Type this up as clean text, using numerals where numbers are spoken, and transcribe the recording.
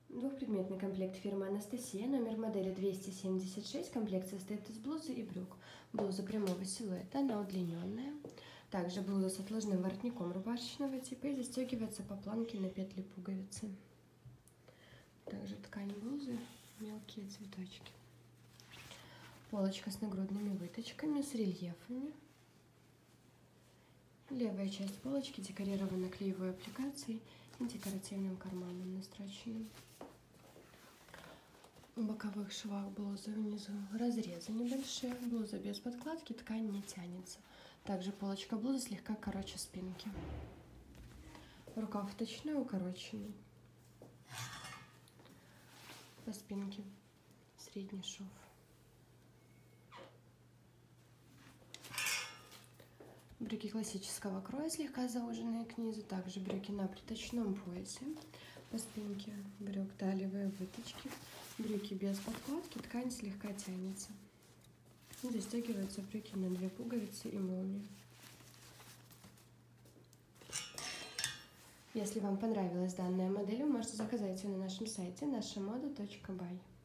Двухпредметный комплект фирмы Анастасия, номер модели 276. Комплект состоит из блузы и брюк. Блуза прямого силуэта, она удлиненная. Также блуза с отложным воротником рубашечного типа и застегивается по планке на петли пуговицы. Также ткань блузы, мелкие цветочки. Полочка с нагрудными выточками, с рельефами. Левая часть полочки декорирована клеевой аппликацией и декоративным карманом настроченным. В боковых швах блузы внизу разрезы небольшие. Блуза без подкладки, ткань не тянется. Также полочка блузы слегка короче спинки. Рукав вточной, укороченный. По спинке средний шов. Брюки классического кроя, слегка зауженные к низу. Также брюки на приточном поясе. По спинке брюк талиевые выточки. Брюки без подкладки, ткань слегка тянется. И застегиваются брюки на 2 пуговицы и молнию. Если вам понравилась данная модель, вы можете заказать ее на нашем сайте nashamoda.by.